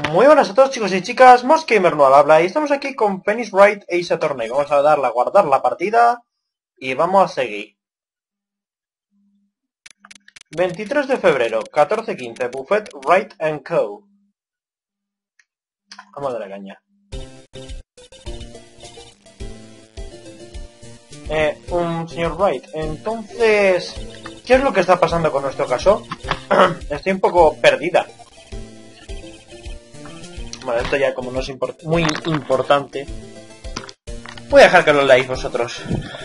Muy buenas a todos, chicos y chicas, Mosgamer no al habla y estamos aquí con Phoenix Wright Ace Attorney. Vamos a darle a guardar la partida y vamos a seguir. 23 de febrero, 14:15, Buffet Wright & Co. Vamos a darle caña. Señor Wright, entonces, ¿qué es lo que está pasando con nuestro caso? Estoy un poco perdida. Bueno, esto ya como no es muy importante, voy a dejar que lo leáis vosotros.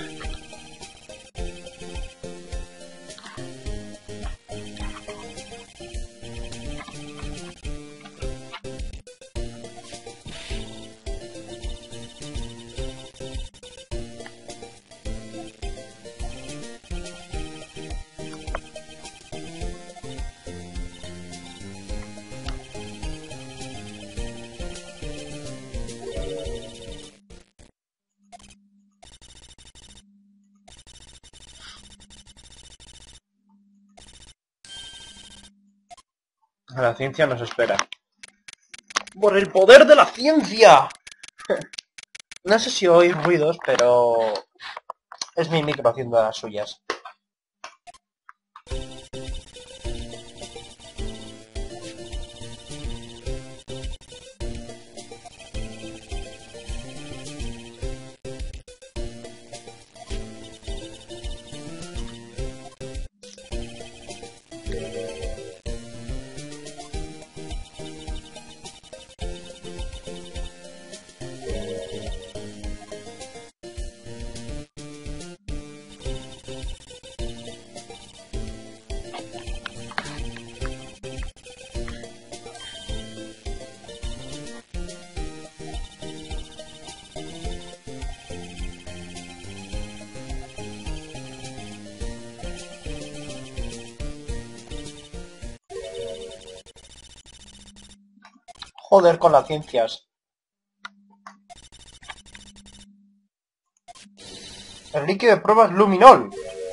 La ciencia nos espera. ¡Por el poder de la ciencia! No sé si oís ruidos, pero es mi micro haciendo las suyas. Joder con las ciencias. El líquido de prueba es luminol.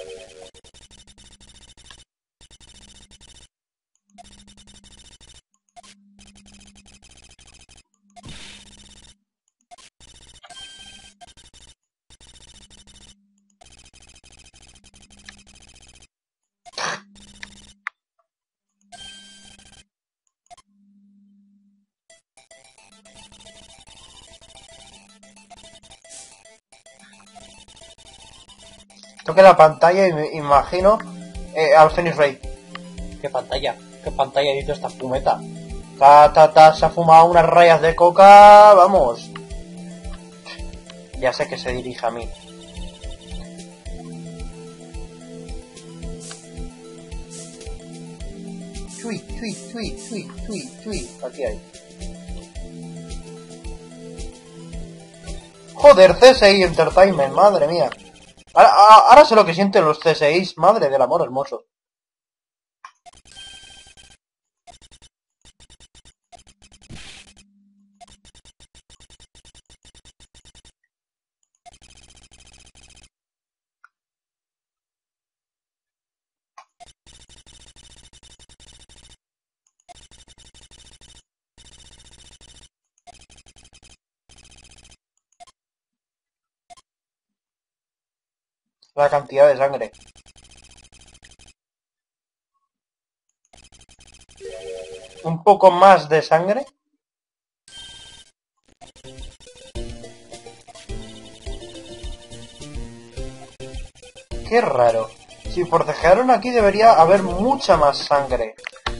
Toque la pantalla y me imagino al Phoenix Wright. ¿Qué pantalla? ¿Qué pantalla hizo esta fumeta? Se ha fumado unas rayas de coca, vamos. Ya sé que se dirige a mí. Chui. Aquí hay. Joder, CSI Entertainment, madre mía. Ahora sé lo que sienten los CSIs, madre del amor hermoso. La cantidad de sangre. Un poco más de sangre. Qué raro. Si forcejearon aquí debería haber mucha más sangre.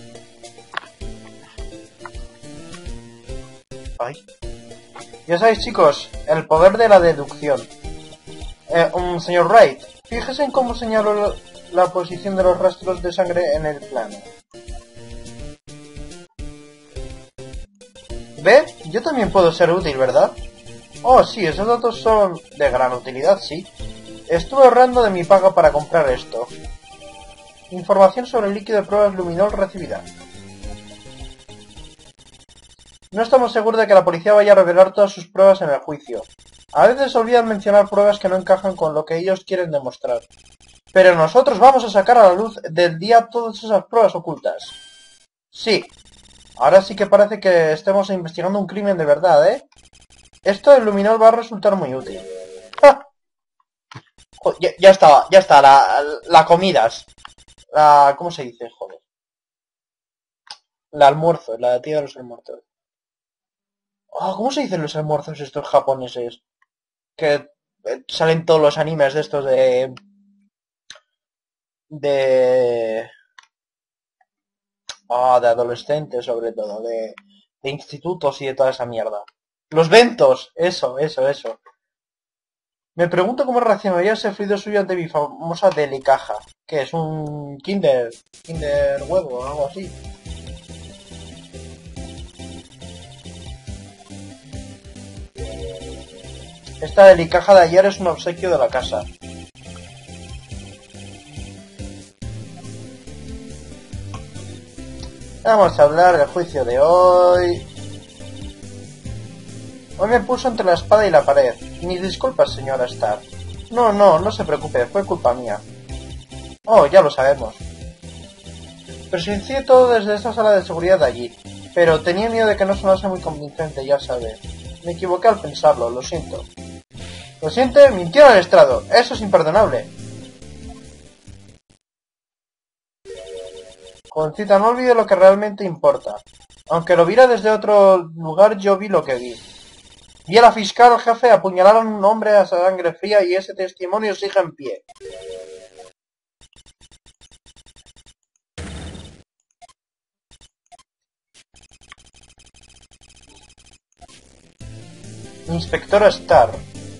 Ay. Ya sabéis, chicos, el poder de la deducción. Señor Wright, fíjese en cómo señaló la posición de los rastros de sangre en el plano. ¿Ve? Yo también puedo ser útil, ¿verdad? Oh, sí, esos datos son de gran utilidad, sí. Estuve ahorrando de mi paga para comprar esto. Información sobre el líquido de pruebas luminol recibida. No estamos seguros de que la policía vaya a revelar todas sus pruebas en el juicio. A veces olvidan mencionar pruebas que no encajan con lo que ellos quieren demostrar. Pero nosotros vamos a sacar a la luz del día todas esas pruebas ocultas. Sí. Ahora sí que parece que estemos investigando un crimen de verdad, ¿eh? Esto del luminol va a resultar muy útil. ¡Ja! Ya está, la comidas. ¿Cómo se dice? Joder. La almuerzo, la tía de los almuerzos. Oh, ¿cómo se dicen los almuerzos estos japoneses? Que salen todos los animes de estos de... de adolescentes sobre todo, de institutos y de toda esa mierda. Los ventos, eso. Me pregunto cómo reaccionaría ese fluido suyo ante mi famosa delicaja. Que es un kinder huevo o algo así. Esta delicaja de ayer es un obsequio de la casa. Vamos a hablar del juicio de hoy. Hoy me puso entre la espada y la pared. Mis disculpas, señora Starr. No se preocupe, fue culpa mía. Oh, ya lo sabemos. Presencié todo desde esta sala de seguridad de allí, pero tenía miedo de que no sonase muy convincente, ya sabe. Me equivoqué al pensarlo, lo siento. ¿Lo siente? Mintió en el estrado. Eso es imperdonable. Jovencita, no olvide lo que realmente importa. Aunque lo viera desde otro lugar, yo vi lo que vi. Vi a la fiscal jefe apuñalar a un hombre a sangre fría y ese testimonio sigue en pie. Inspectora Starr.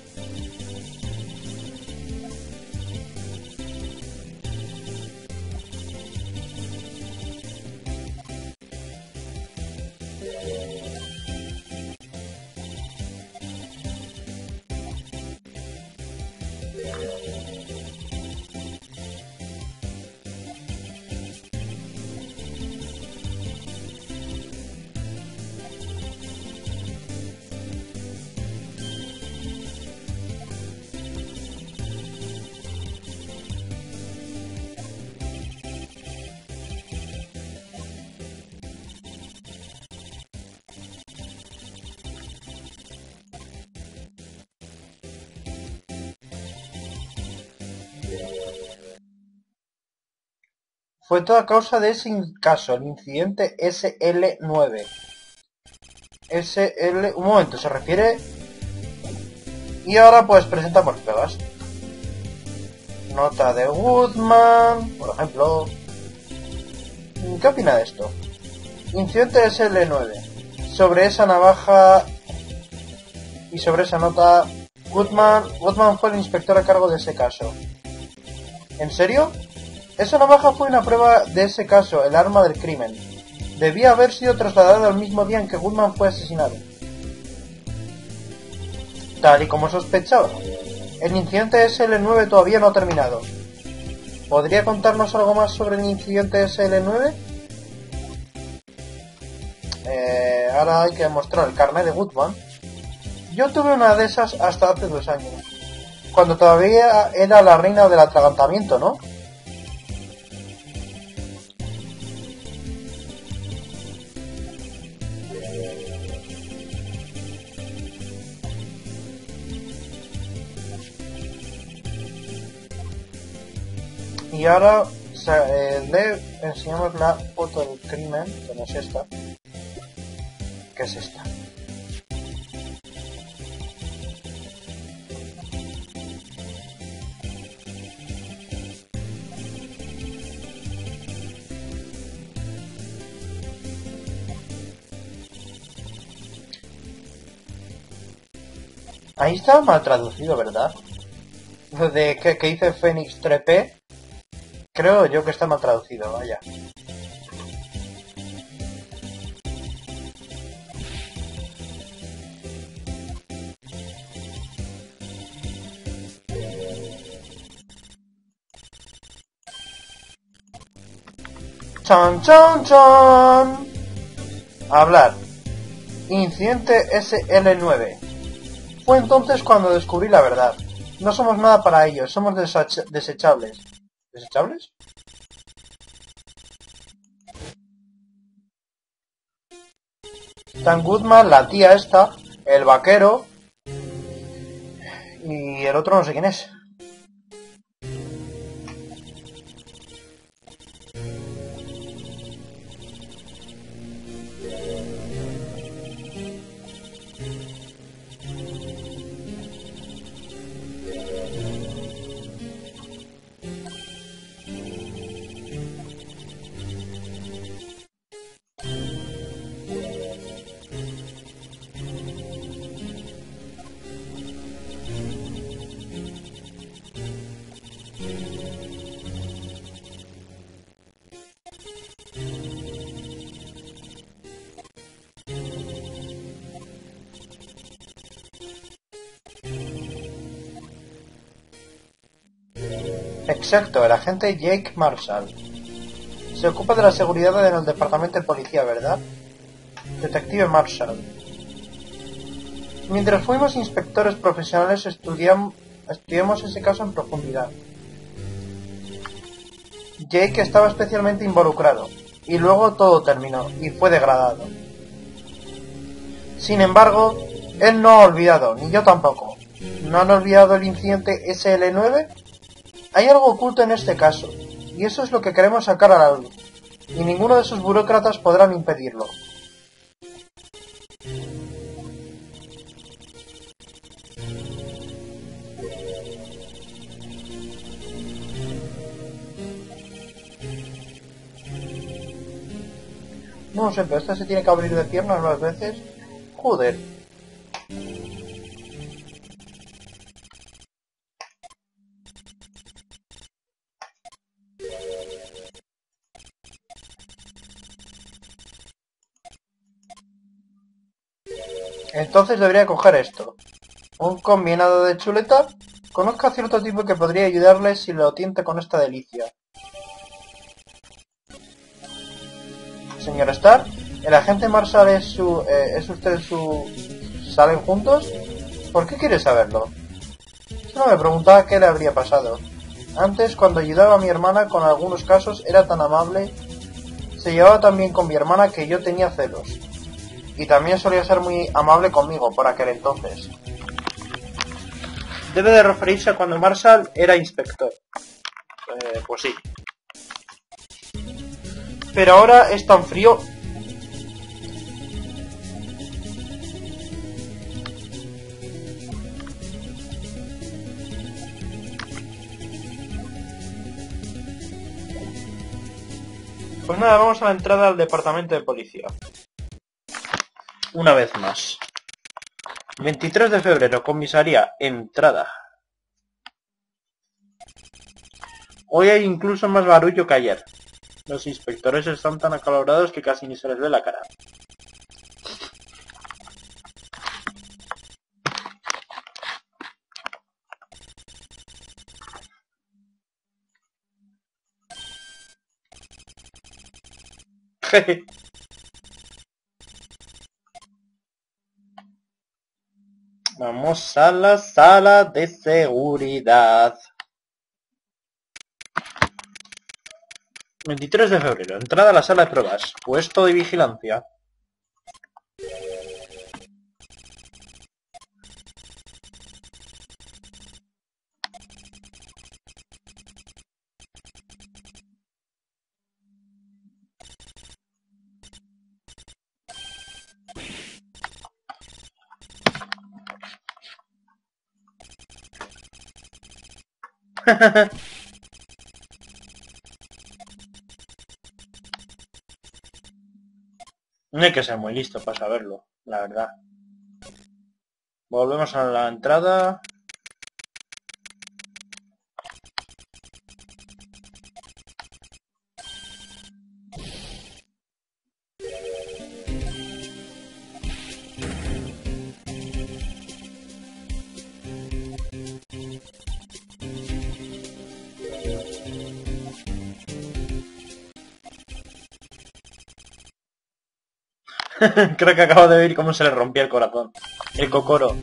Fue toda causa de ese caso, el incidente SL9. Un momento, ¿se refiere? Y ahora pues presentamos pruebas. Nota de Woodman, por ejemplo. ¿Qué opina de esto? Incidente SL9. Sobre esa navaja y sobre esa nota, Woodman fue el inspector a cargo de ese caso. ¿En serio? Esa navaja fue una prueba de ese caso, el arma del crimen. Debía haber sido trasladada al mismo día en que Woodman fue asesinado. Tal y como sospechaba, el incidente SL9 todavía no ha terminado. ¿Podría contarnos algo más sobre el incidente SL9? Ahora hay que mostrar el carnet de Woodman. Yo tuve una de esas hasta hace 2 años, cuando todavía era la reina del atragantamiento, ¿no? Y ahora le enseñamos la foto del crimen, que no es esta. ¿Qué es esta? Ahí está mal traducido, ¿verdad? Lo de que dice Fénix 3P, creo yo que está mal traducido, vaya. ¡Chan, chan, chan! Hablar. Incidente SL9. Fue entonces cuando descubrí la verdad. No somos nada para ellos, somos desechables. ¿Desechables? Stan Goodman, la tía esta, el vaquero y el otro no sé quién es. Exacto, el agente Jake Marshall. Se ocupa de la seguridad en el departamento de policía, ¿verdad? Detective Marshall. Mientras fuimos inspectores profesionales estudiamos ese caso en profundidad. Jake estaba especialmente involucrado, y luego todo terminó, y fue degradado. Sin embargo, él no ha olvidado, ni yo tampoco. ¿No han olvidado el incidente SL9? Hay algo oculto en este caso, y eso es lo que queremos sacar a la luz, y ninguno de esos burócratas podrán impedirlo. No sé, pero este se tiene que abrir de piernas más veces. Joder. Entonces debería coger esto. Un combinado de chuleta. Conozco a cierto tipo que podría ayudarle si lo tienta con esta delicia. Señor Starr, ¿el agente Marshall es usted su... ¿Salen juntos? ¿Por qué quiere saberlo? Solo me preguntaba qué le habría pasado. Antes, cuando ayudaba a mi hermana con algunos casos, era tan amable. Se llevaba tan bien con mi hermana que yo tenía celos. Y también solía ser muy amable conmigo por aquel entonces. Debe de referirse a cuando Marshall era inspector. Pues sí. Pero ahora es tan frío. Pues nada, vamos a la entrada al departamento de policía. Una vez más. 23 de febrero, comisaría, entrada. Hoy hay incluso más barullo que ayer. Los inspectores están tan acalorados que casi ni se les ve la cara. Vamos a la sala de seguridad. 23 de febrero, entrada a la sala de pruebas. Puesto de vigilancia. No hay que ser muy listo para saberlo, la verdad. Volvemos a la entrada. Creo que acabo de ver cómo se le rompía el corazón. El cocoro.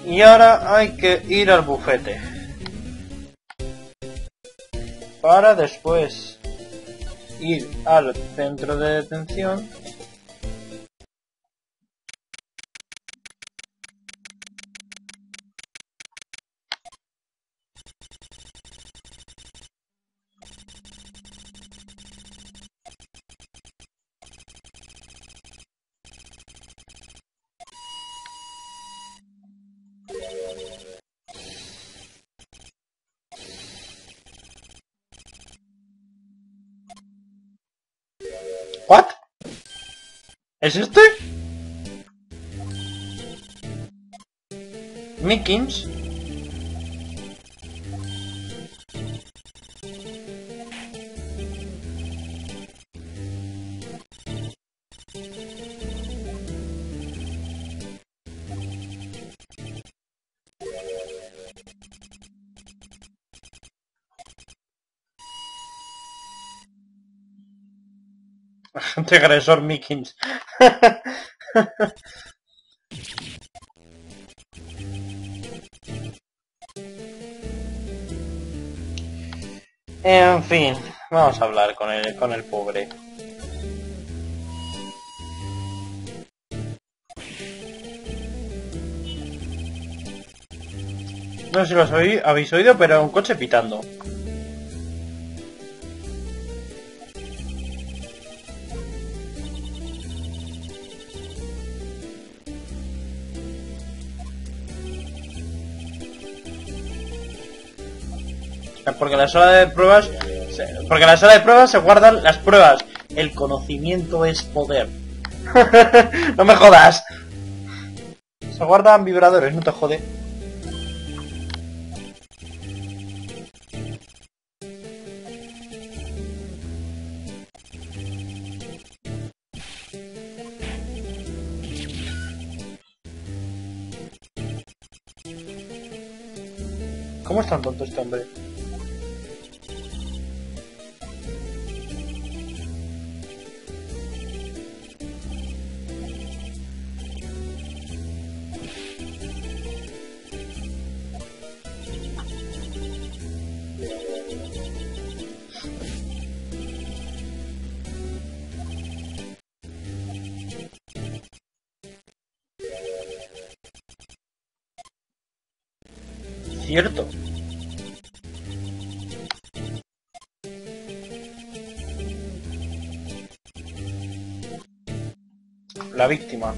Y ahora hay que ir al bufete. Para después ir al centro de detención. ¿What? ¿Es este? Mickens. Agente agresor Mickens. En fin, vamos a hablar con el pobre. No sé si lo habéis oído, pero un coche pitando. Porque en la sala de pruebas... Porque en la sala de pruebas se guardan las pruebas. El conocimiento es poder. No me jodas. Se guardan vibradores, no te jode. ¿Cómo es tan tonto este hombre? Cierto. La víctima.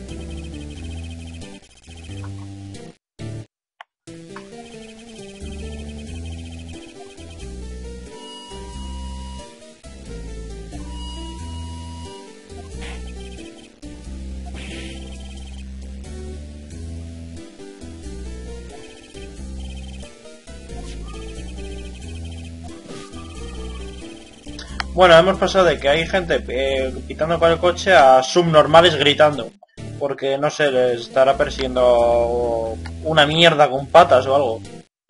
Bueno, hemos pasado de que hay gente pitando con el coche a subnormales gritando. Porque, no sé, les estará persiguiendo una mierda con patas o algo.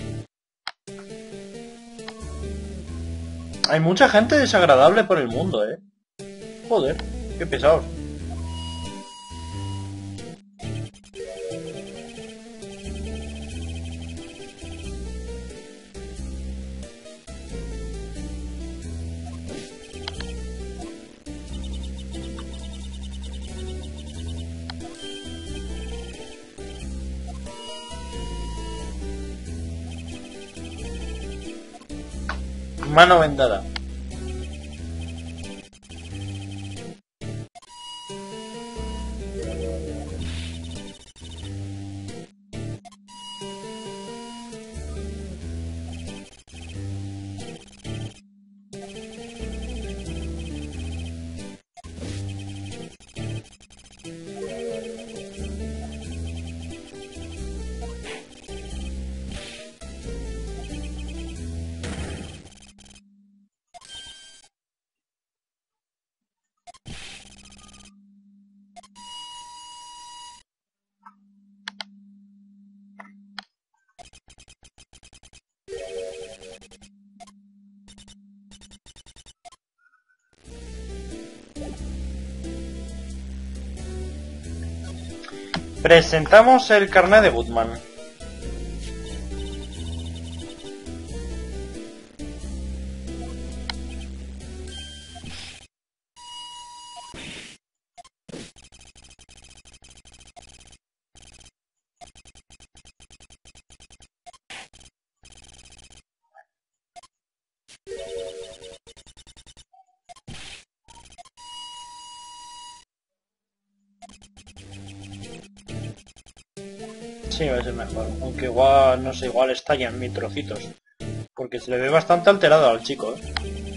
Hay mucha gente desagradable por el mundo, ¿eh? Joder, qué pesados. Mano vendada. Presentamos el carnet de Goodman. Sí, va a ser mejor. Aunque igual, no sé, igual estalla en mil trocitos. Porque se le ve bastante alterado al chico, ¿eh?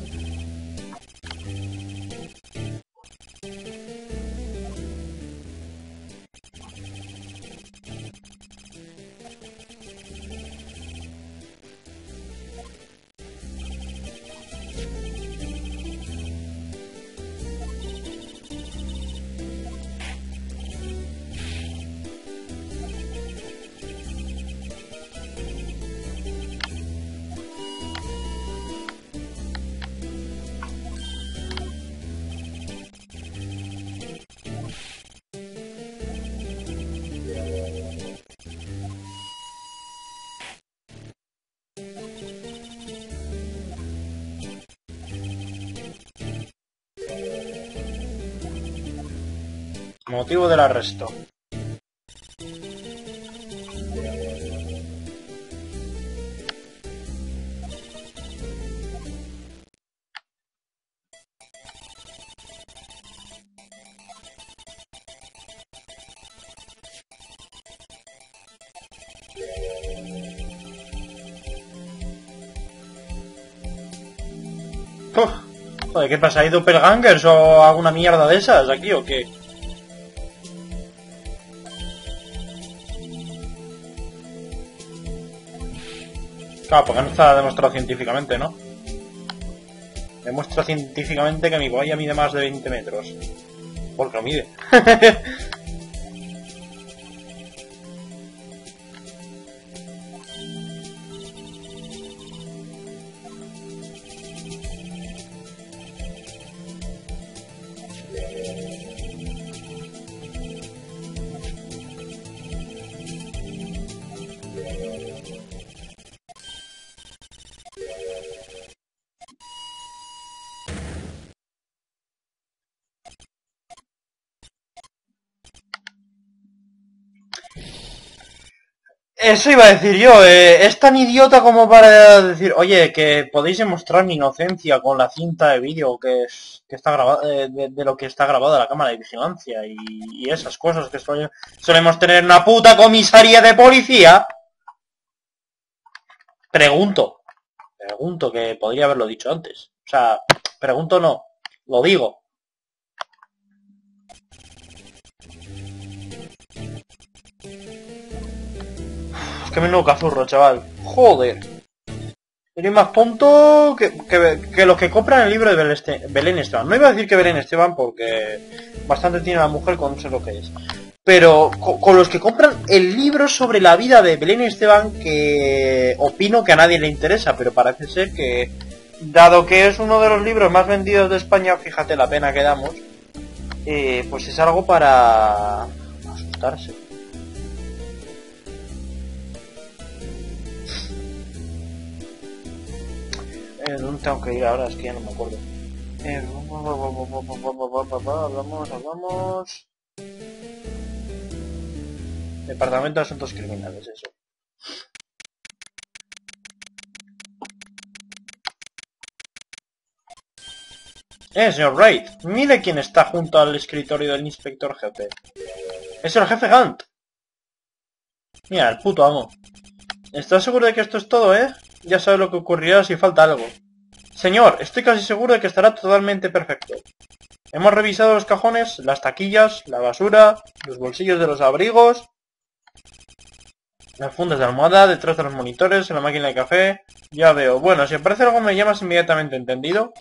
Motivo del arresto. Uf, joder, ¿qué pasa? ¿Hay doppelgangers o alguna mierda de esas aquí o qué? Claro, porque no está demostrado científicamente, ¿no? Demuestra científicamente que mi polla mide más de 20 metros. Porque lo mide. Eso iba a decir yo, es tan idiota como para decir, oye, que podéis demostrar mi inocencia con la cinta de vídeo que está grabada, de lo que está grabada la cámara de vigilancia y esas cosas que solemos tener en una puta comisaría de policía. Pregunto, que podría haberlo dicho antes. O sea, pregunto no, lo digo. Que menudo cazurro, chaval. Joder. Eres más tonto que los que compran el libro de Belén Esteban. No iba a decir que Belén Esteban porque bastante tiene la mujer con no sé lo que es. Pero con los que compran el libro sobre la vida de Belén Esteban, que opino que a nadie le interesa, pero parece ser que, dado que es uno de los libros más vendidos de España, fíjate la pena que damos, pues es algo para asustarse. ¿Dónde tengo que ir ahora? Es que ya no me acuerdo. Hablamos. Departamento de Asuntos Criminales, eso. Señor Wright, mire quién está junto al escritorio del inspector jefe. Es el jefe Hunt. Mira, el puto amo. ¿Estás seguro de que esto es todo, Ya sabes lo que ocurrirá si falta algo. Señor, estoy casi seguro de que estará totalmente perfecto. Hemos revisado los cajones, las taquillas, la basura, los bolsillos de los abrigos, las fundas de almohada, detrás de los monitores, en la máquina de café. Ya veo. Bueno, si aparece algo me llamas inmediatamente, ¿entendido?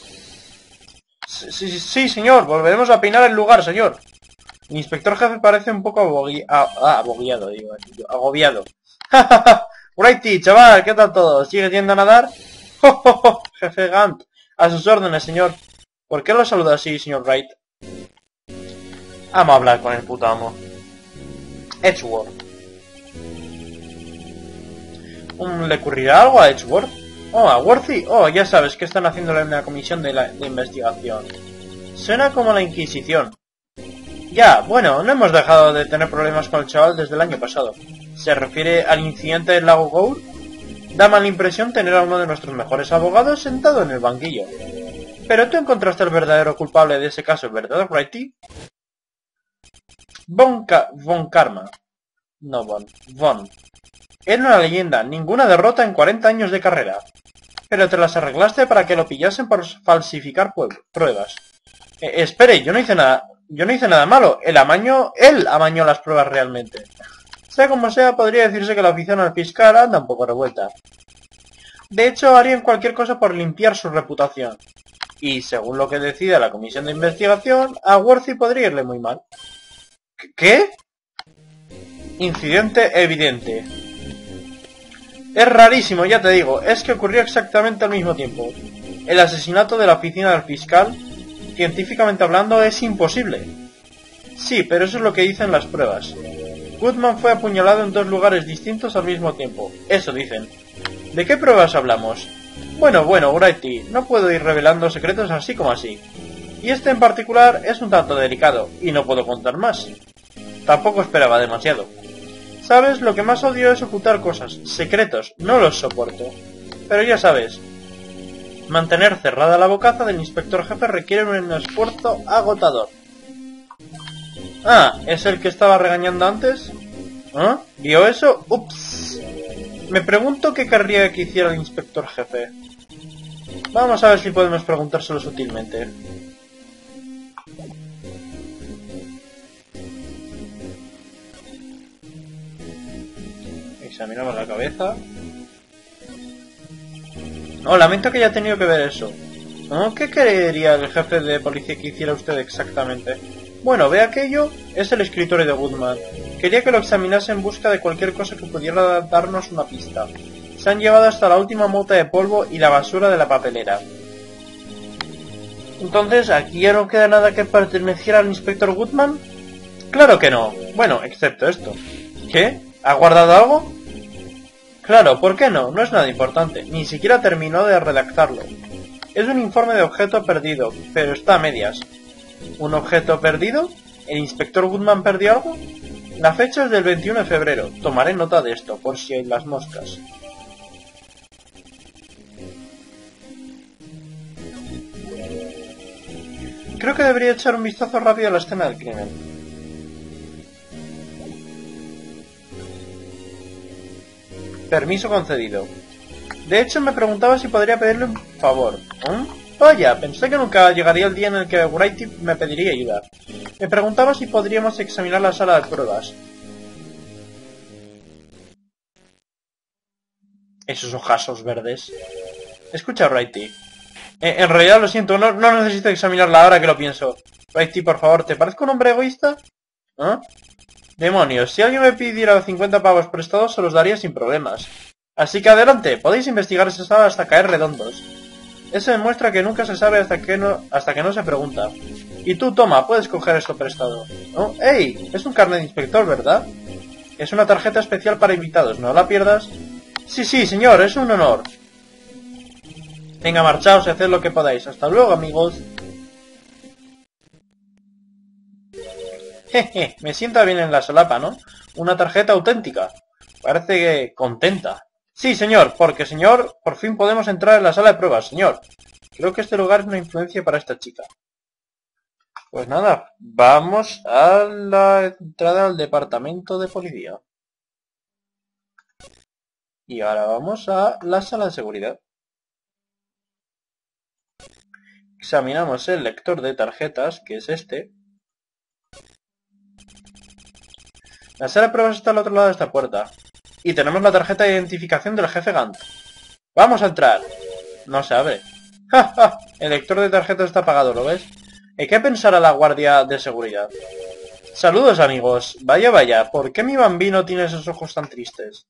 Sí, señor. Volveremos a peinar el lugar, señor. El inspector jefe parece un poco agobiado, digo. Agobiado. Righty, chaval, ¿qué tal todo? ¿Sigue yendo a nadar? Jefe Gant, a sus órdenes, señor. ¿Por qué lo saluda así, señor Wright? Vamos a hablar con el puto amo. Edgeworth. ¿Le ocurrirá algo a Edgeworth? Oh, a Worthy. Oh, ya sabes que están haciéndole una comisión de investigación. Suena como la Inquisición. Ya, bueno, no hemos dejado de tener problemas con el chaval desde el año pasado. ¿Se refiere al incidente del lago Gour? Da mala impresión tener a uno de nuestros mejores abogados sentado en el banquillo. Pero tú encontraste el verdadero culpable de ese caso, ¿verdad, Righty? Von Karma. No, Von. Von. Era una leyenda, ninguna derrota en 40 años de carrera. Pero te las arreglaste para que lo pillasen por falsificar pruebas. Espere, yo no hice nada. Yo no hice nada malo. Él amañó las pruebas realmente. Sea como sea, podría decirse que la afición al fiscal anda un poco revuelta. De hecho, harían cualquier cosa por limpiar su reputación. Y según lo que decida la comisión de investigación, a Worthy podría irle muy mal. ¿Qué? Incidente evidente. Es rarísimo, ya te digo, es que ocurrió exactamente al mismo tiempo. El asesinato de la oficina del fiscal, científicamente hablando, es imposible. Sí, pero eso es lo que dicen las pruebas. Goodman fue apuñalado en 2 lugares distintos al mismo tiempo, eso dicen. ¿De qué pruebas hablamos? Bueno, Wrighty, no puedo ir revelando secretos así como así. Y este en particular es un tanto delicado, y no puedo contar más. Tampoco esperaba demasiado. ¿Sabes? Lo que más odio es ocultar cosas, secretos, no los soporto. Pero ya sabes, mantener cerrada la bocaza del inspector jefe requiere un esfuerzo agotador. Ah, ¿es el que estaba regañando antes? ¿Ah? ¿Vio eso? Ups. Me pregunto qué querría que hiciera el inspector jefe. Vamos a ver si podemos preguntárselo sutilmente. Examinamos la cabeza. No, lamento que haya tenido que ver eso. ¿No? ¿Qué quería el jefe de policía que hiciera usted exactamente? Bueno, ve aquello, es el escritorio de Goodman. Quería que lo examinase en busca de cualquier cosa que pudiera darnos una pista. Se han llevado hasta la última mota de polvo y la basura de la papelera. Entonces, ¿aquí ya no queda nada que perteneciera al inspector Goodman? Claro que no. Bueno, excepto esto. ¿Qué? ¿Ha guardado algo? Claro, ¿por qué no? No es nada importante. Ni siquiera terminó de redactarlo. Es un informe de objeto perdido, pero está a medias. ¿Un objeto perdido? ¿El inspector Goodman perdió algo? La fecha es del 21 de febrero. Tomaré nota de esto, por si hay las moscas. Creo que debería echar un vistazo rápido a la escena del crimen. Permiso concedido. De hecho, me preguntaba si podría pedirle un favor. Vaya, pensé que nunca llegaría el día en el que Wrighty me pediría ayuda. Me preguntaba si podríamos examinar la sala de pruebas. Esos ojazos verdes. Escucha, Wrighty. En realidad lo siento, no necesito examinarla ahora que lo pienso. Wrighty, por favor, ¿te parezco un hombre egoísta? ¿Ah? Demonios, si alguien me pidiera 50 pavos prestados, se los daría sin problemas. Así que adelante, podéis investigar esa sala hasta caer redondos. Eso demuestra que nunca se sabe hasta que no se pregunta. Y tú, toma, puedes coger esto prestado. ¿Oh? ¡Ey! Es un carnet de inspector, ¿verdad? Es una tarjeta especial para invitados, no la pierdas. Sí, señor, es un honor. Venga, marchaos y haced lo que podáis. Hasta luego, amigos. Jeje, me sienta bien en la solapa, ¿no? Una tarjeta auténtica. Parece que contenta. Sí, señor, porque, señor, por fin podemos entrar en la sala de pruebas, señor. Creo que este lugar es una influencia para esta chica. Pues nada, vamos a la entrada al departamento de policía. Y ahora vamos a la sala de seguridad. Examinamos el lector de tarjetas, que es este. La sala de pruebas está al otro lado de esta puerta. Y tenemos la tarjeta de identificación del jefe Gant. ¡Vamos a entrar! No se abre. ¡Ja, ja! El lector de tarjetas está apagado, ¿lo ves? ¿Y qué pensará la guardia de seguridad? Saludos, amigos. Vaya, ¿por qué mi bambino tiene esos ojos tan tristes?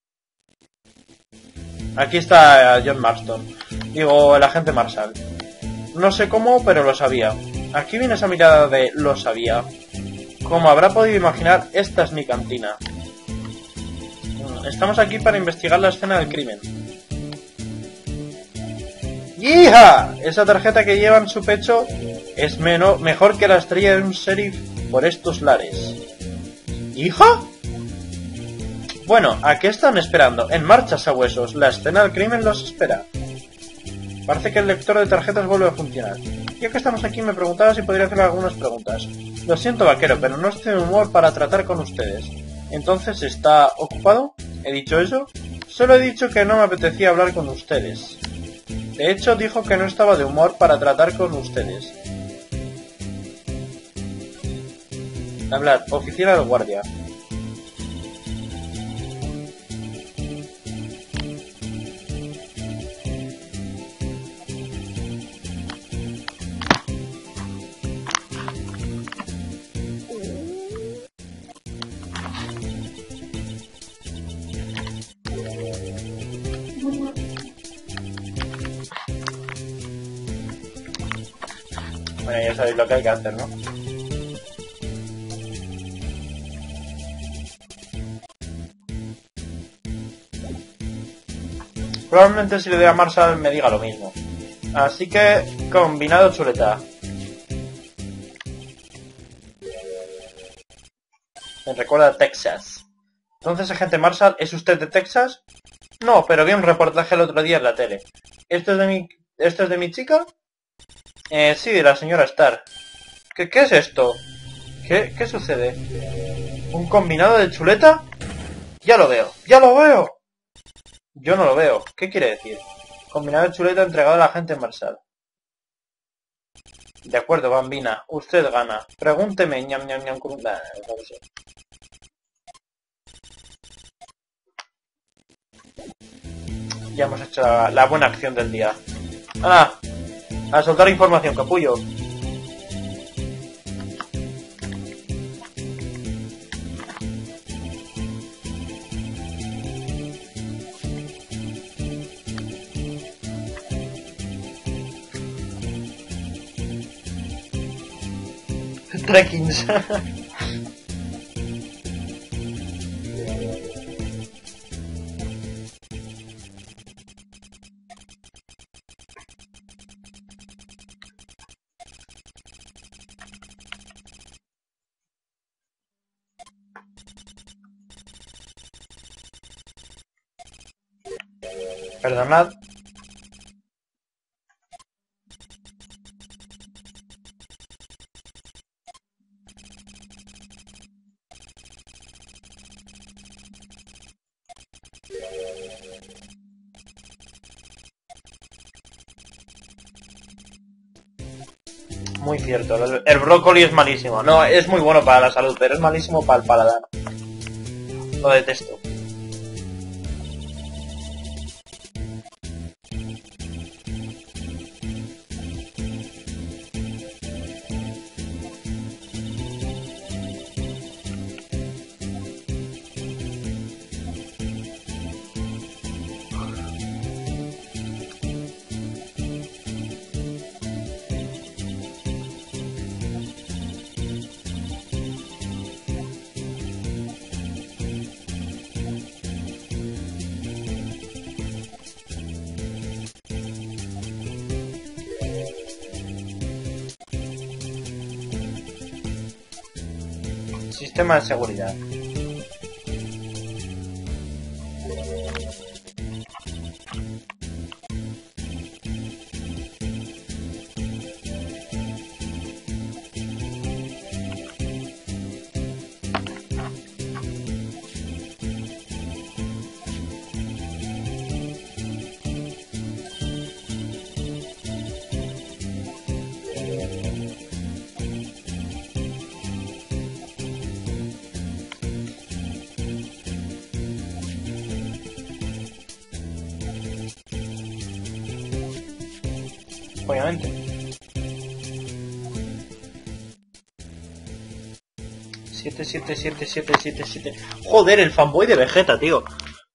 Aquí está John Marston. Digo, el agente Marshall. No sé cómo, pero lo sabía. Aquí viene esa mirada de lo sabía. Como habrá podido imaginar, esta es mi cantina. Estamos aquí para investigar la escena del crimen. ¡Hija! Esa tarjeta que lleva en su pecho es mejor que la estrella de un sheriff por estos lares. ¿Hija? Bueno, ¿a qué están esperando? En marcha, sabuesos. La escena del crimen los espera. Parece que el lector de tarjetas vuelve a funcionar. Ya que estamos aquí, me preguntaba si podría hacer algunas preguntas. Lo siento, vaquero, pero no estoy de humor para tratar con ustedes. Entonces, ¿está ocupado? ¿He dicho eso? Solo he dicho que no me apetecía hablar con ustedes. De hecho, dijo que no estaba de humor para tratar con ustedes. Hablar, oficina de guardia. Bueno, ya sabéis lo que hay que hacer, ¿no? Probablemente si le doy a Marshall me diga lo mismo. Así que, combinado chuleta. Me recuerda a Texas. Entonces, agente Marshall, ¿es usted de Texas? No, pero vi un reportaje el otro día en la tele. ¿Esto es de mi chica? Sí, de la señora Starr. ¿Qué es esto? ¿Qué sucede? ¿Un combinado de chuleta? ¡Ya lo veo! ¡Ya lo veo! Yo no lo veo. ¿Qué quiere decir? Combinado de chuleta entregado a la agente Marshall. De acuerdo, bambina. Usted gana. Pregúnteme, ñam ñam ñam. No sé. Ya hemos hecho la buena acción del día. ¡Hala! A soltar información, capullo. Trekkings. Perdonad. Muy cierto, el brócoli es malísimo. No, es muy bueno para la salud, pero es malísimo para el paladar. Lo detesto. Sistema de seguridad. Obviamente. Siete. Joder, el fanboy de Vegeta, tío.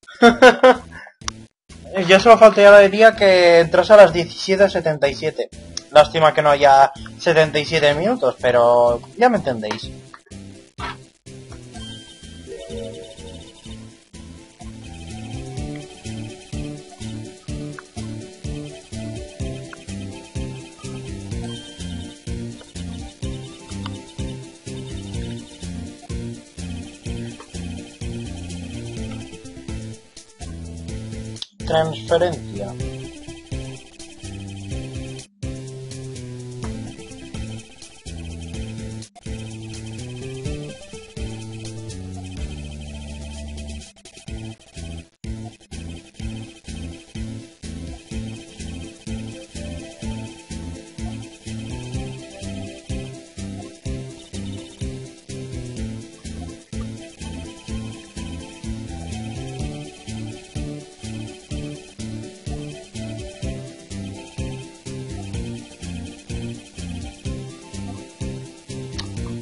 Ya solo faltaría que entras a las 17:77. Lástima que no haya 77 minutos, pero ya me entendéis. Transferencia.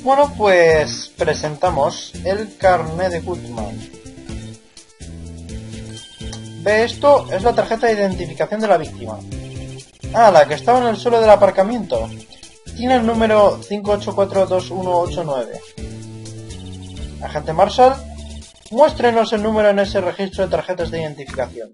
Bueno, pues presentamos el carnet de Goodman. Ve, esto es la tarjeta de identificación de la víctima. Ah, la que estaba en el suelo del aparcamiento. Tiene el número 5842189. Agente Marshall, muéstrenos el número en ese registro de tarjetas de identificación.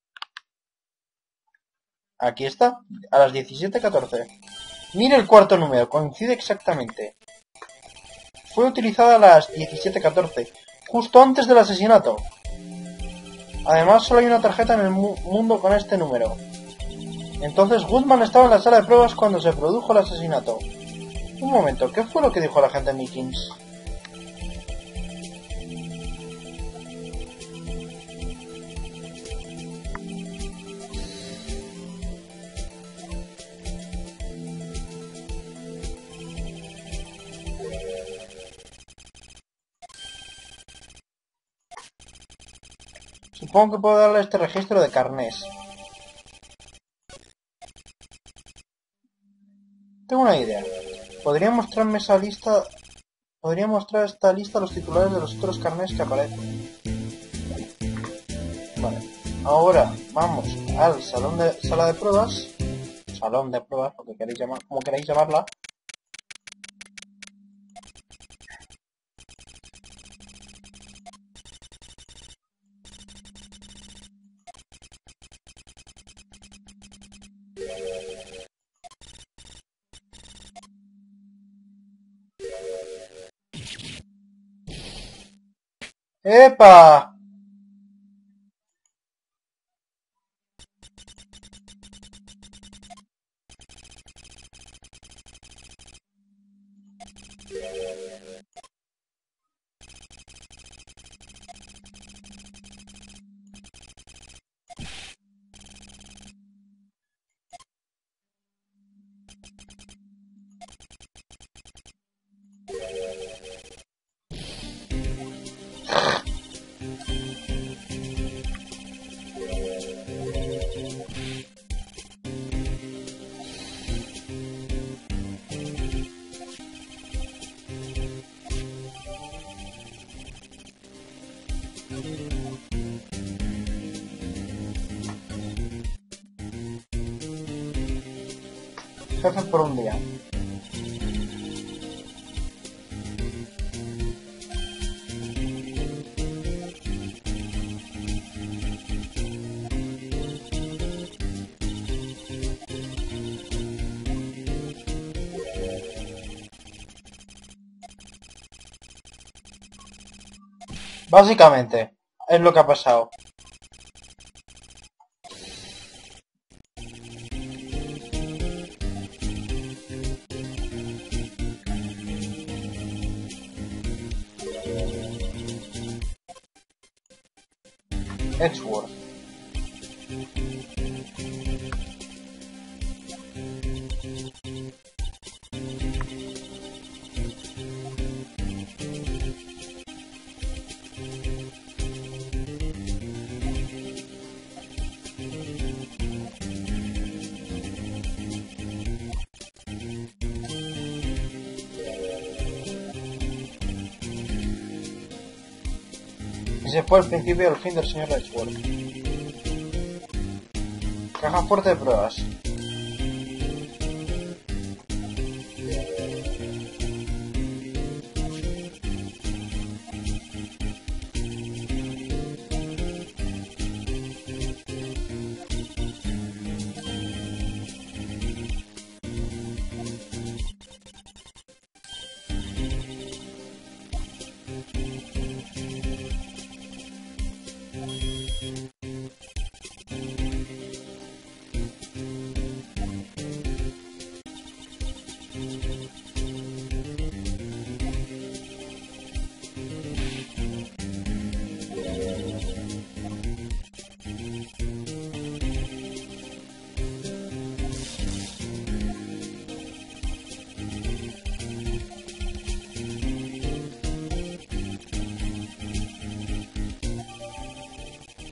Aquí está, a las 17:14. Mire el cuarto número, coincide exactamente. Fue utilizada a las 17:14, justo antes del asesinato. Además, solo hay una tarjeta en el mundo con este número. Entonces, Goodman estaba en la sala de pruebas cuando se produjo el asesinato. Un momento, ¿qué fue lo que dijo el agente Mickens? Supongo que puedo darle este registro de carnés. Tengo una idea. Podría mostrarme esa lista. Podría mostrar esta lista a los titulares de los otros carnés que aparecen. Vale. Ahora vamos al sala de pruebas. Salón de pruebas, lo que queréis llamar, como queráis llamarla. ¡Epa! Jefe por un día. Básicamente, es lo que ha pasado. Edgeworth. Ese fue el principio del fin del señor Edgeworth. Caja fuerte de pruebas.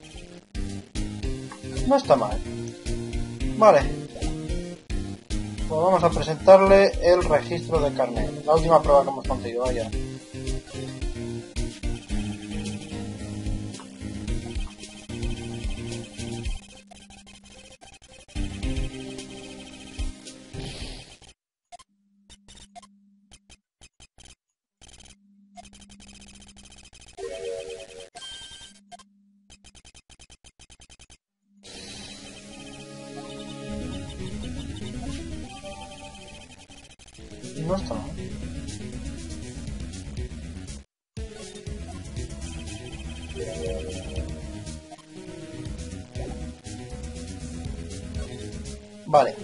No está mal. Vale. Pues vamos a presentarle el registro de carnet. La última prueba que hemos conseguido, vaya. No está mal. Vale.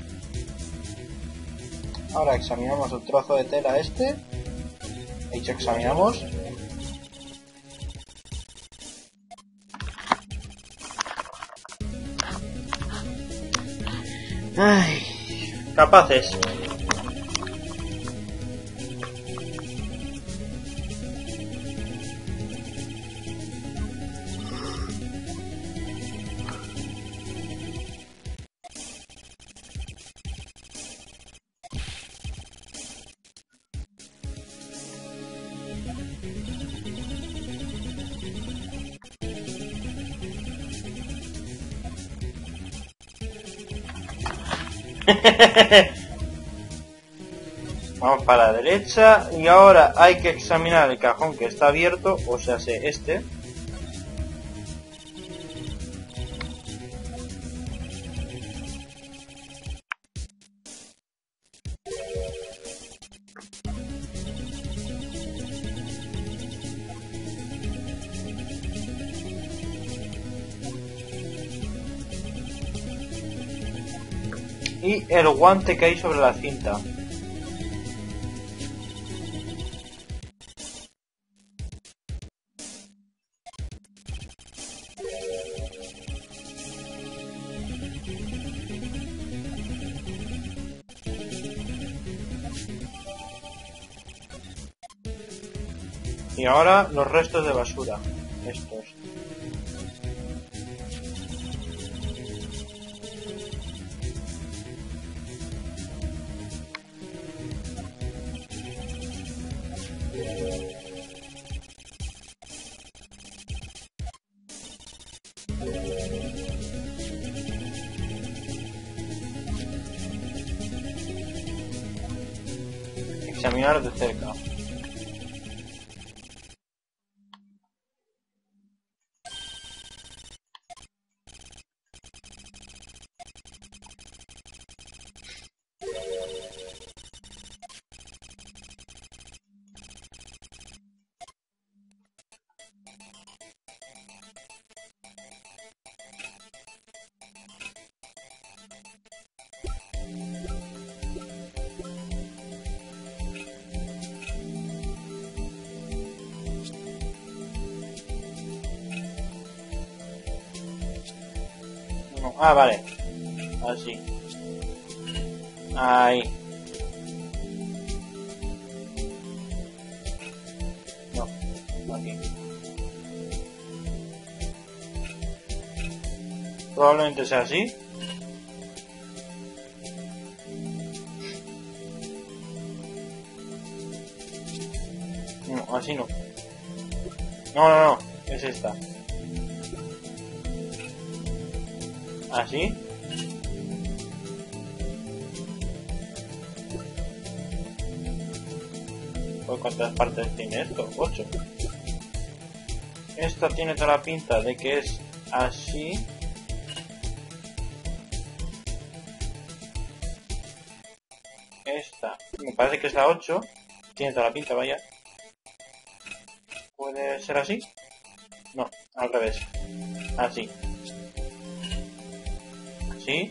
Ahora examinamos el trozo de tela este. He dicho examinamos. Ay, capaces. Vamos para la derecha y ahora hay que examinar el cajón que está abierto, o sea, este. Y el guante que hay sobre la cinta. Y ahora los restos de basura. Estos. Examinar de cerca. No. Ah, vale. Así. Ahí. No. Aquí. Probablemente sea así. No, así no. No. Es esta. Así. Pues ¿cuántas partes tiene esto? 8. Esta tiene toda la pinta de que es así. Esta me parece que es la 8. Tiene toda la pinta, vaya. ¿Puede ser así? No, al revés. Así. Así.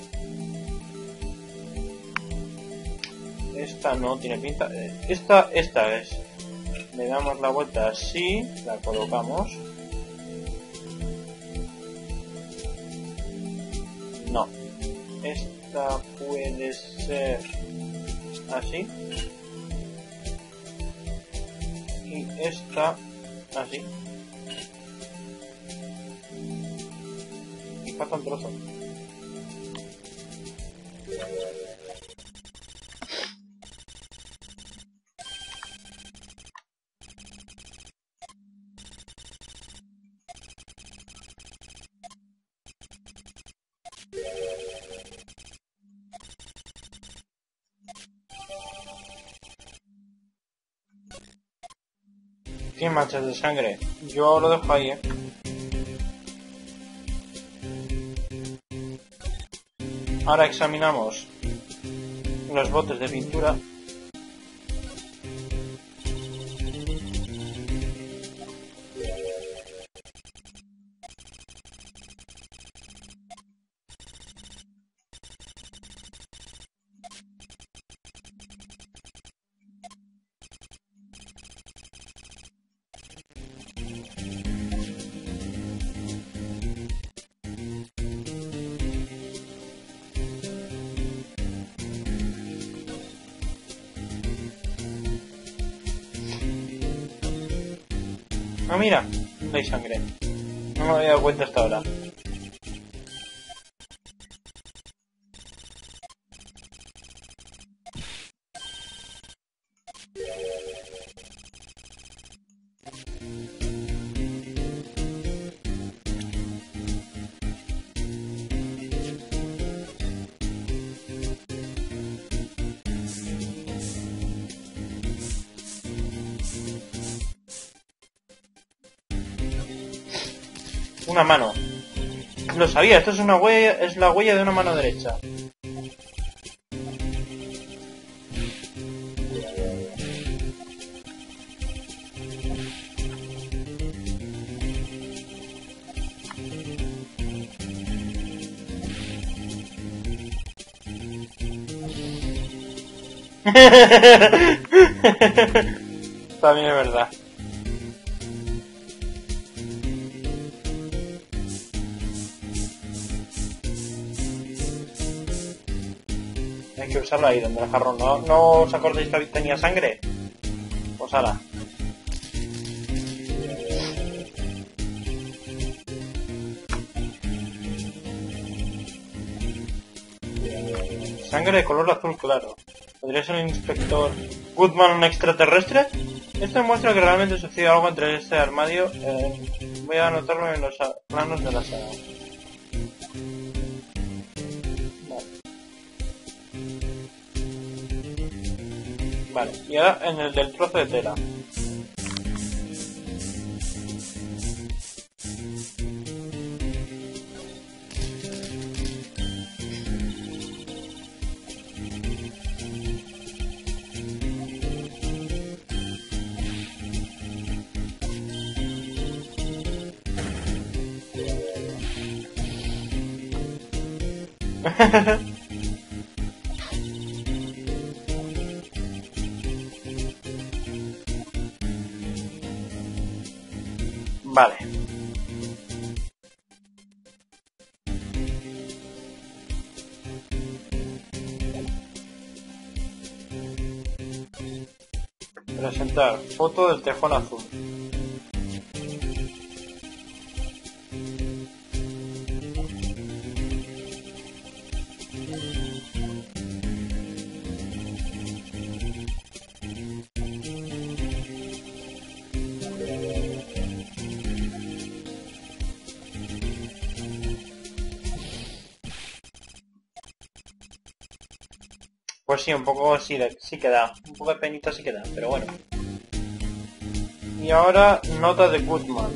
Esta no tiene pinta. Esta es. Le damos la vuelta así. La colocamos. No. Esta puede ser así. Y esta así. Y falta un trozo. 100 manchas de sangre. Yo lo dejo ahí, Ahora examinamos los botes de pintura. Ah, mira, no hay sangre. No me había dado cuenta hasta ahora. Una mano. Lo sabía, esto es una huella, es la huella de una mano derecha. También es verdad. Hay que usarlo ahí donde el jarrón. ¿No os acordáis que tenía sangre? Pues ala. Sangre de color azul claro. ¿Podría ser el inspector Goodman un extraterrestre? Esto demuestra que realmente sucedió algo entre este armario. Voy a anotarlo en los planos de la sala. Vale, y ahora en el del trozo de tela. Vale. Presentar foto del tejón azul. Pues sí, un poco sí queda. Un poco de penita sí queda, pero bueno. Y ahora, nota de Goodman.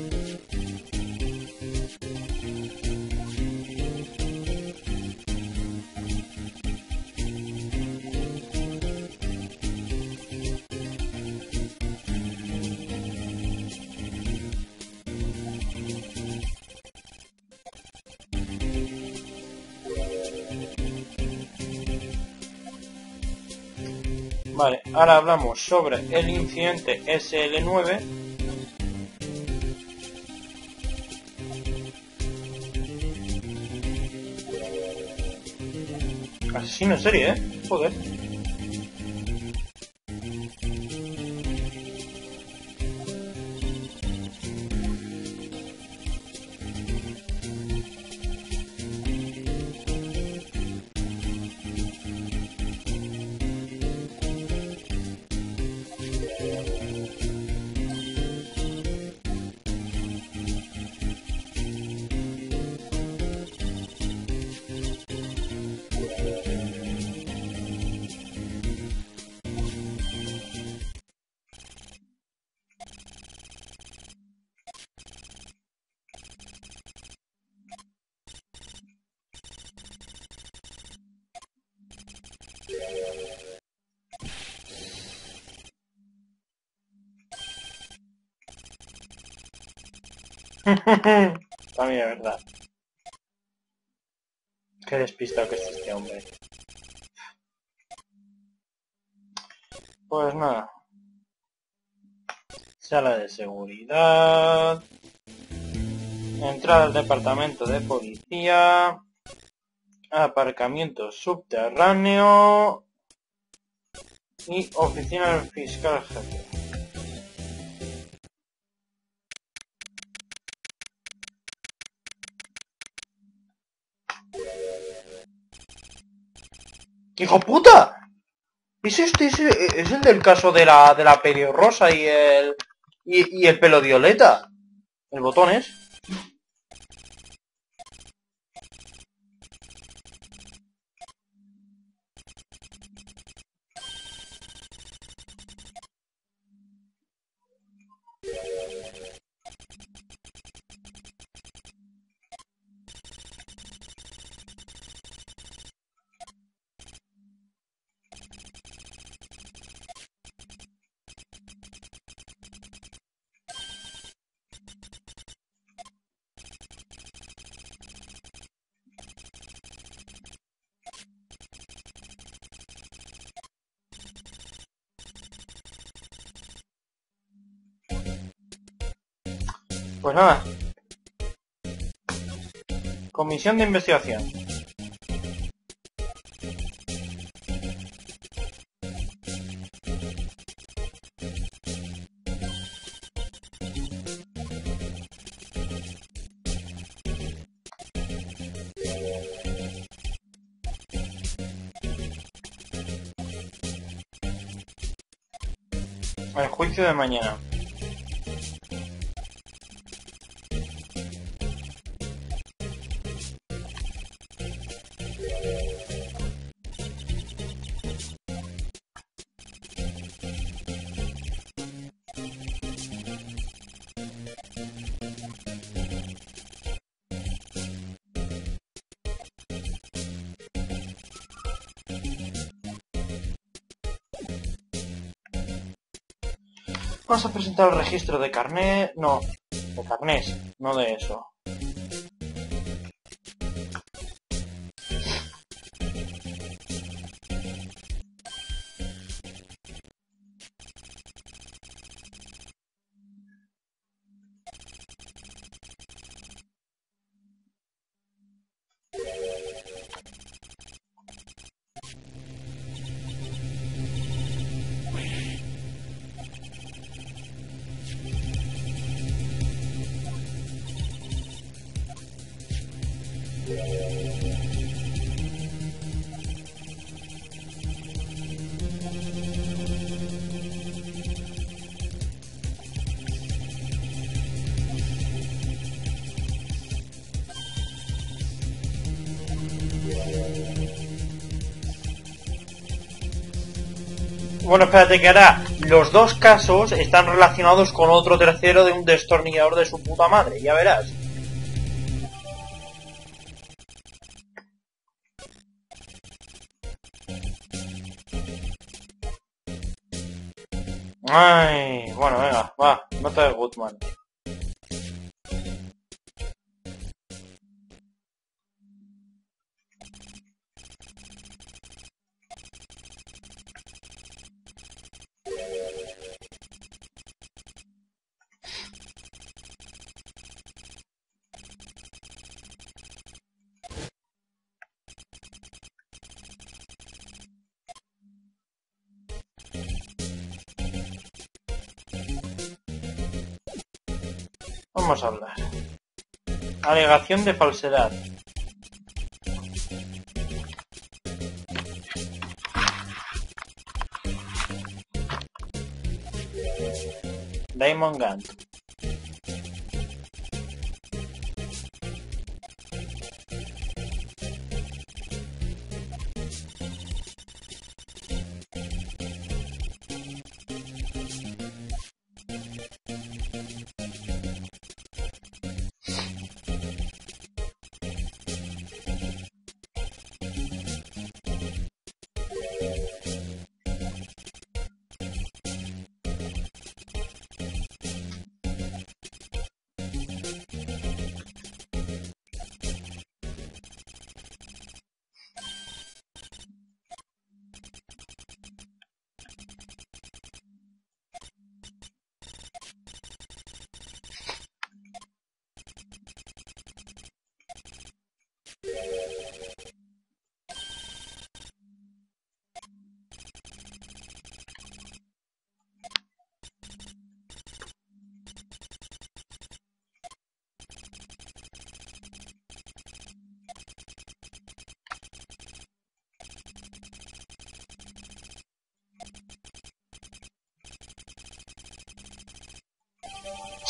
Vale, ahora hablamos sobre el incidente SL9. Asesino en serie, joder. También es verdad. Qué despistado que es este hombre. Pues nada. Sala de seguridad. Entrada al departamento de policía. Aparcamiento subterráneo. Y oficina del fiscal jefe. ¡Hijo puta! ¿Es este? ¿Es el del caso de la pelirrosa y el pelo violeta? ¿El botones? Pues nada. Comisión de investigación. El juicio de mañana. Vamos a presentar el registro de carnet. No, de carnés, no de eso. Bueno, espérate que ahora los dos casos están relacionados con otro tercero de un destornillador de su puta madre, ya verás. Ay, bueno, venga, va, nota de Goodman. Vamos a hablar. Alegación de falsedad. Diamond Gun.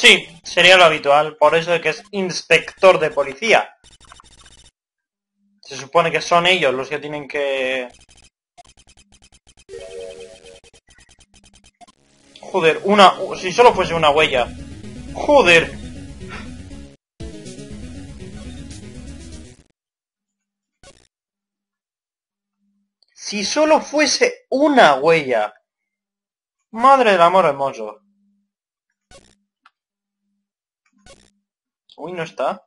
Sí, sería lo habitual, por eso de que es inspector de policía. Se supone que son ellos los que tienen que... Joder, si solo fuese una huella. Joder. Si solo fuese una huella. Madre del amor hermoso. Uy, no está.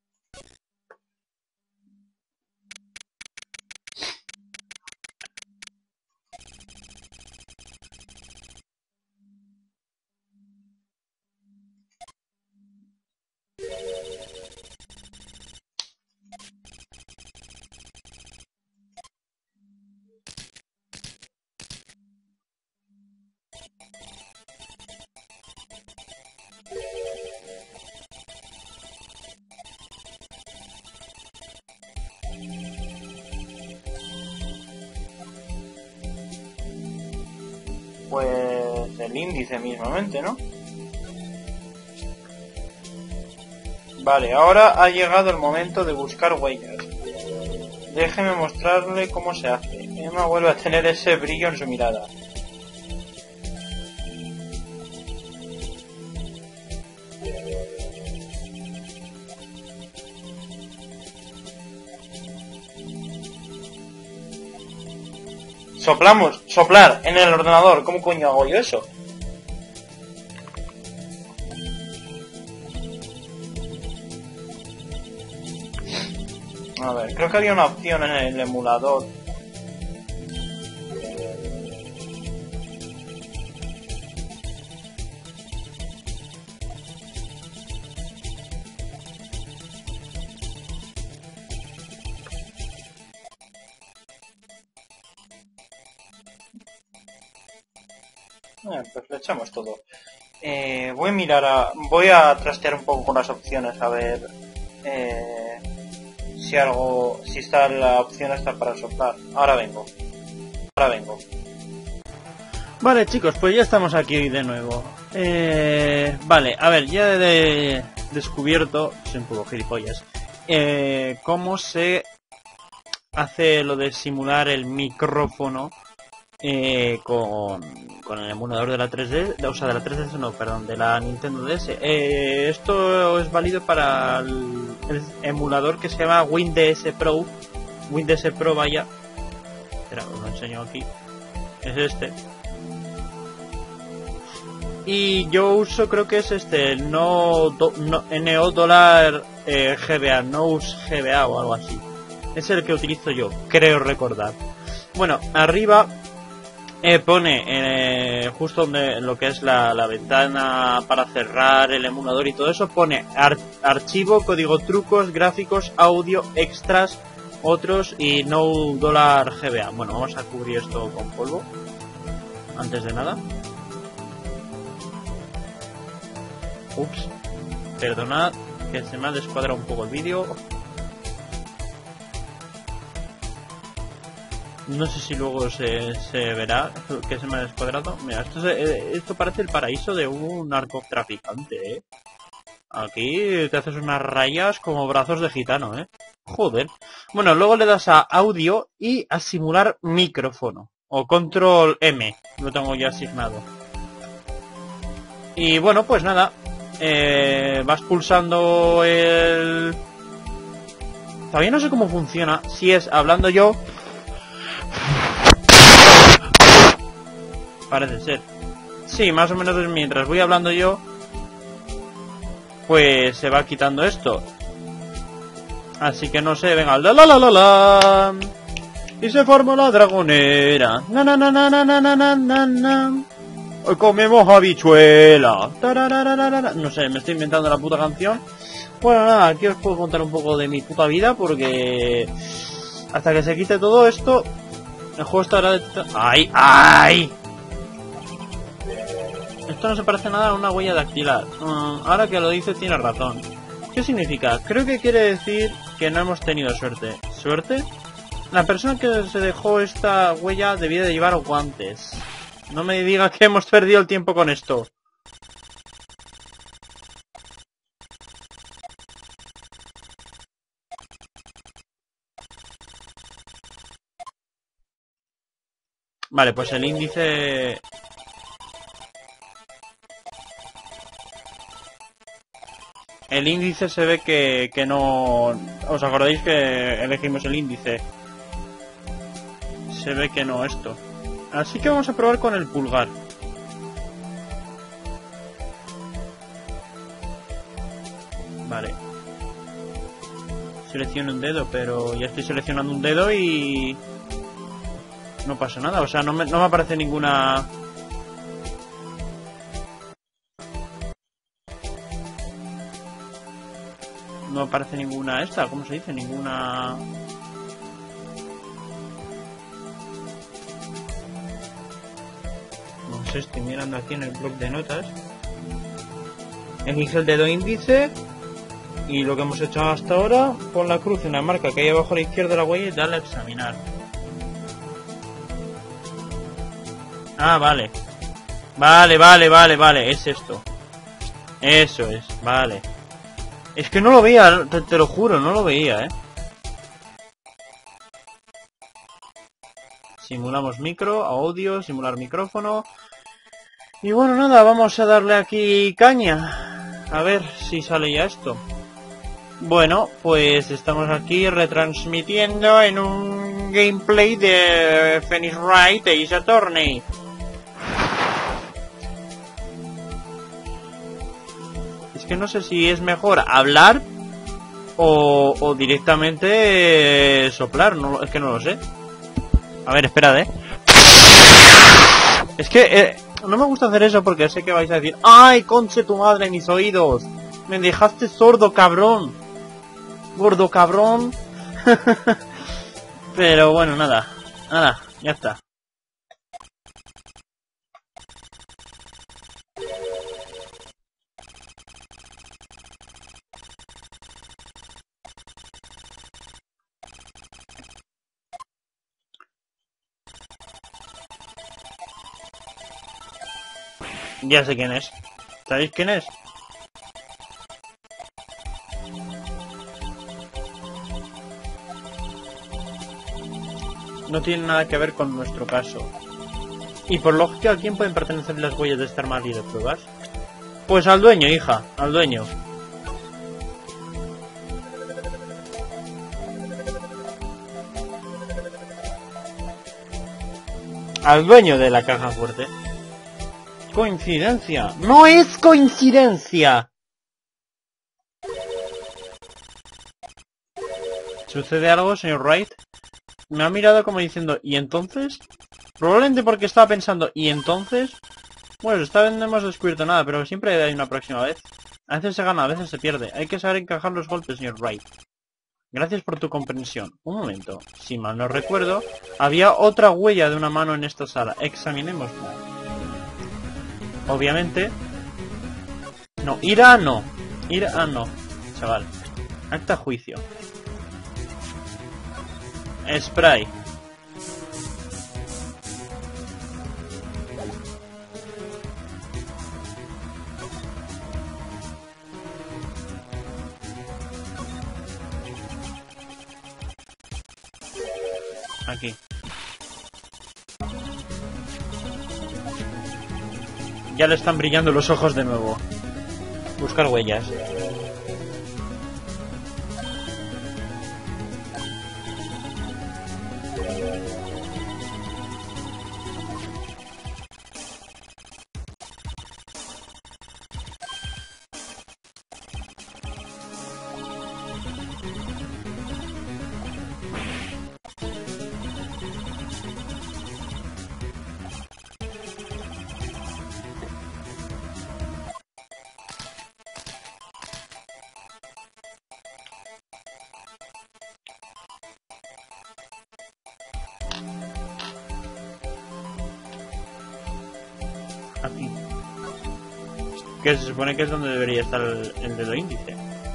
Pues el índice mismamente, ¿no? Vale, ahora ha llegado el momento de buscar huellas. Déjeme mostrarle cómo se hace. Emma vuelve a tener ese brillo en su mirada. Soplar en el ordenador. ¿Cómo coño hago yo eso? A ver, creo que había una opción en el emulador. Pues le echamos todo. Voy a trastear un poco con las opciones a ver si está la opción esta para soplar. Ahora vengo. Vale, chicos, pues ya estamos aquí de nuevo. Vale, a ver, ya he descubierto, soy un poco gilipollas, cómo se hace lo de simular el micrófono con el emulador de la 3D, o sea, de la 3DS no, perdón, de la Nintendo DS. Esto es válido para el emulador que se llama WinDS Pro. WinDS Pro, vaya. Espera, os lo enseño aquí. Es este. Y yo uso, creo que es este, NO Dollar GBA, Nose GBA o algo así. Es el que utilizo yo, creo recordar. Bueno, arriba pone justo donde lo que es la ventana para cerrar el emulador y todo eso, pone archivo, código trucos, gráficos, audio, extras, otros y no dólar GBA. Bueno, vamos a cubrir esto con polvo antes de nada. Ups, perdonad que se me ha descuadrado un poco el vídeo. No sé si luego se verá que se me ha descuadrado. Mira, esto parece el paraíso de un narcotraficante, ¿eh? Aquí te haces unas rayas como brazos de gitano, ¿eh? Joder. Bueno, luego le das a audio y a simular micrófono. O control M, lo tengo ya asignado. Y bueno, pues nada. Vas pulsando el... Todavía no sé cómo funciona. Si es hablando yo... Parece ser. Sí, más o menos mientras voy hablando yo, pues se va quitando esto. Así que no sé, venga, la. Y se formó la dragonera. Na. Hoy comemos habichuela. No sé, me estoy inventando la puta canción. Bueno, nada, aquí os puedo contar un poco de mi puta vida porque hasta que se quite todo esto, el juego estará de... ¡Ay! Esto no se parece nada a una huella dactilar. Ahora que lo dice tiene razón. ¿Qué significa? Creo que quiere decir que no hemos tenido suerte. ¿Suerte? La persona que se dejó esta huella debía de llevar guantes. No me diga que hemos perdido el tiempo con esto. Vale, pues el índice... El índice se ve que no... ¿Os acordáis que elegimos el índice? Se ve que no esto. Así que vamos a probar con el pulgar. Vale. Selecciono un dedo, pero ya estoy seleccionando un dedo y... no pasa nada, o sea, no me aparece ninguna... No aparece ninguna esta, ¿cómo se dice? Ninguna... No sé, estoy mirando aquí en el bloc de notas. Elige el dedo índice y lo que hemos hecho hasta ahora, pon la cruz en la marca que hay abajo a la izquierda de la huella y dale a examinar. Ah, vale. Vale, es esto. Eso es, vale. Es que no lo veía, te lo juro, no lo veía, Simulamos micro, audio, simular micrófono. Y bueno, nada, vamos a darle aquí caña. A ver si sale ya esto. Bueno, pues estamos aquí retransmitiendo en un gameplay de Phoenix Wright Ace Attorney. Es que no sé si es mejor hablar o directamente soplar, no, es que no lo sé. A ver, esperad, Es que no me gusta hacer eso porque sé que vais a decir: ¡ay, conche tu madre, mis oídos! Me dejaste sordo, cabrón. Gordo cabrón. Pero bueno, nada, ya está. Ya sé quién es. ¿Sabéis quién es? No tiene nada que ver con nuestro caso. Y por lógica, ¿a quién pueden pertenecer las huellas de este armario de pruebas? Pues al dueño, hija, al dueño. Al dueño de la caja fuerte. ¡Coincidencia! ¡No es coincidencia! ¿Sucede algo, señor Wright? Me ha mirado como diciendo: ¿y entonces? Probablemente porque estaba pensando: ¿y entonces? Bueno, esta vez no hemos descubierto nada, pero siempre hay una próxima vez. A veces se gana, a veces se pierde. Hay que saber encajar los golpes, señor Wright. Gracias por tu comprensión. Un momento. Si mal no recuerdo, había otra huella de una mano en esta sala. Examinémosla. Obviamente... No, ir a no. Ir a no. Chaval. Acta juicio. Spray. Aquí. Ya le están brillando los ojos de nuevo. Buscar huellas. Aquí. Que se supone que es donde debería estar el dedo índice.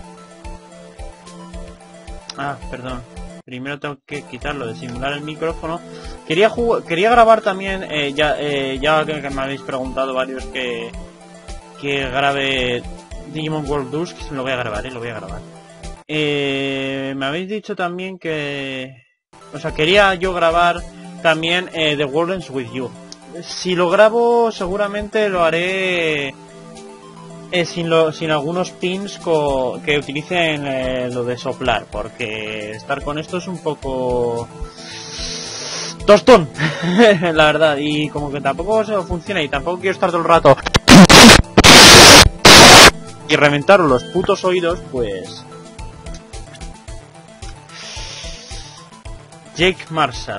Ah, perdón. Primero tengo que quitarlo de simular el micrófono. Quería grabar también, ya que me habéis preguntado varios que grabe Digimon World Dusk. Lo voy a grabar, lo voy a grabar. Me habéis dicho también que... O sea, quería yo grabar también The World Ends With You. Si lo grabo, seguramente lo haré sin algunos pins que utilicen lo de soplar, porque estar con esto es un poco tostón, la verdad, y como que tampoco se funciona y tampoco quiero estar todo el rato y reventar los putos oídos, pues... Jake Marshall.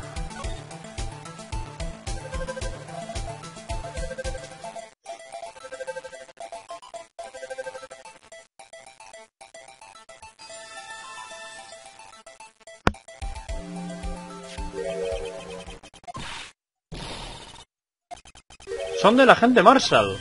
Son del agente Marshall.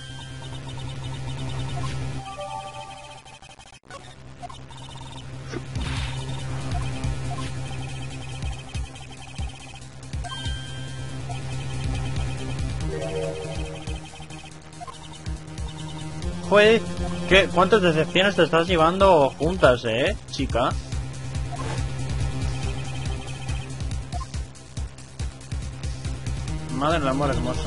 Joder, ¿cuántas decepciones te estás llevando juntas, chica? Madre del amor hermoso.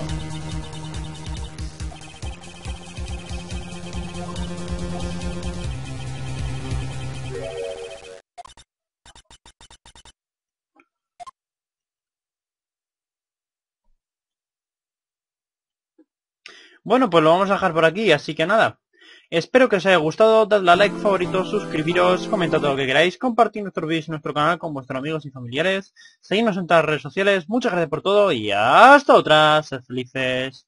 Bueno, pues lo vamos a dejar por aquí, así que nada. Espero que os haya gustado, dadle a like, favoritos, suscribiros, comentad todo lo que queráis, compartid nuestros vídeos en nuestro canal con vuestros amigos y familiares, seguidnos en todas las redes sociales, muchas gracias por todo y hasta otra, sed felices.